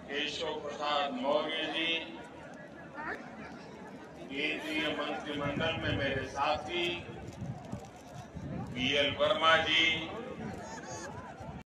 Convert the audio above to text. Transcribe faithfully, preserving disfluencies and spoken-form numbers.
केशव प्रसाद मौर्य जी, केंद्रीय मंत्रिमंडल में मेरे साथी बी एल वर्मा जी,